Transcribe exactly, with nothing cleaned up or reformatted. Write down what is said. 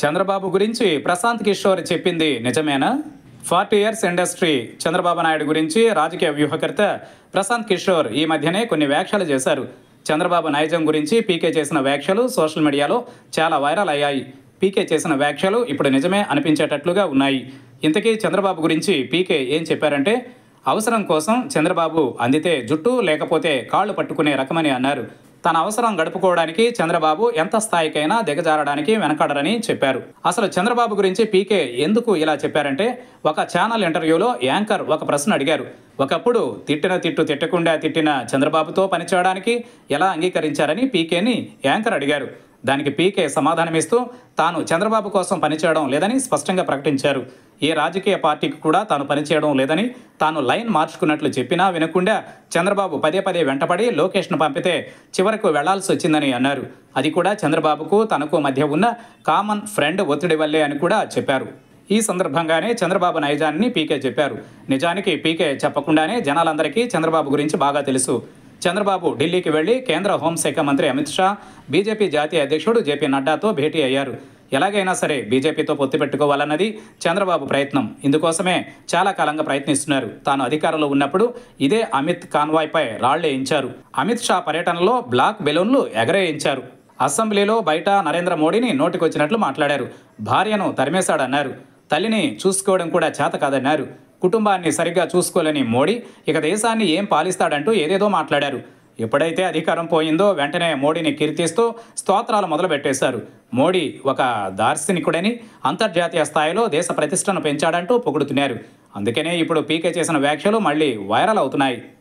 చంద్రబాబు గురించి ప్రశాంత్ కిషోర్ చెప్పింది నిజమేనా? Forty years industry Chandrababu Naidu గురించి రాజకీయ వ్యూహకర్త ప్రశాంత్ కిషోర్ ఈ మధ్యనే కొన్ని వ్యాఖ్యలు చేశారు. చంద్రబాబు నైజం గురించి పీకే చేసిన వ్యాఖ్యలు సోషల్ మీడియాలో చాలా వైరల్ అయ్యాయి. పీకే చేసిన వ్యాఖ్యలు ఇప్పుడు నిజమే అనిపించేటట్లుగా ఉన్నాయి. ఇంతకీ చంద్రబాబు గురించి పీకే ఏం చెప్పారంటే, అవసరం కోసం చంద్రబాబు అందితే జుట్టు లేకపోతే కాళ్ళు పట్టుకునే రకమని అన్నారు. తన అవసరం గడుపుకోవడానికి చంద్రబాబు ఎంత స్థాయికైనా దిగజారడానికి వెనకాడరని చెప్పారు. అసలు చంద్రబాబు గురించి పీకే ఎందుకు ఇలా చెప్పారంటే, ఒక ఛానల్ ఇంటర్వ్యూలో యాంకర్ ఒక ప్రశ్న అడిగారు. ఒకప్పుడు తిట్టిన తిట్టు తిట్టకుండా తిట్టిన చంద్రబాబుతో పనిచేయడానికి ఎలా అంగీకరించారని పీకేని యాంకర్ అడిగారు. దానికి పీకే సమాధానమిస్తూ తాను చంద్రబాబు కోసం పనిచేయడం లేదని స్పష్టంగా ప్రకటించారు. ఏ రాజకీయ పార్టీకి కూడా తాను పనిచేయడం లేదని, తాను లైన్ మార్చుకున్నట్లు చెప్పినా వినకుండా చంద్రబాబు పదే పదే వెంటపడి లోకేష్ను పంపితే చివరకు వెళ్లాల్సి వచ్చిందని అన్నారు. అది కూడా చంద్రబాబుకు తనకు మధ్య ఉన్న కామన్ ఫ్రెండ్ ఒత్తిడి వల్లే అని కూడా చెప్పారు. ఈ సందర్భంగానే చంద్రబాబు నైజాన్ని పీకే చెప్పారు. నిజానికి పీకే చెప్పకుండానే జనాలందరికీ చంద్రబాబు గురించి బాగా తెలుసు. చంద్రబాబు ఢిల్లీకి వెళ్లి కేంద్ర హోంశాఖ మంత్రి అమిత్ షా, బీజేపీ జాతీయ అధ్యక్షుడు జేపీ నడ్డాతో భేటీ అయ్యారు. ఎలాగైనా సరే బీజేపీతో పొత్తు పెట్టుకోవాలన్నది చంద్రబాబు ప్రయత్నం. ఇందుకోసమే చాలా కాలంగా ప్రయత్నిస్తున్నారు. తాను అధికారంలో ఉన్నప్పుడు ఇదే అమిత్ కాన్వాయ్పై రాళ్లేయించారు. అమిత్ షా పర్యటనలో బ్లాక్ బెలూన్లు ఎగరేయించారు. అసెంబ్లీలో బయట నరేంద్ర మోడీని నోటికొచ్చినట్లు మాట్లాడారు. భార్యను తరిమేశాడన్నారు. తల్లిని చూసుకోవడం కూడా చేత కాదన్నారు. కుటుంబాన్ని సరిగ్గా చూసుకోలేని మోడీ ఇక దేశాన్ని ఏం పాలిస్తాడంటూ ఏదేదో మాట్లాడారు. ఎప్పుడైతే అధికారం పోయిందో వెంటనే మోడీని కీర్తిస్తూ స్తోత్రాలు మొదలుపెట్టేశారు. మోడీ ఒక దార్శనికుడని, అంతర్జాతీయ స్థాయిలో దేశ ప్రతిష్టను పెంచాడంటూ పొగుడుతున్నారు. అందుకనే ఇప్పుడు పీకే చేసిన వ్యాఖ్యలు మళ్ళీ వైరల్ అవుతున్నాయి.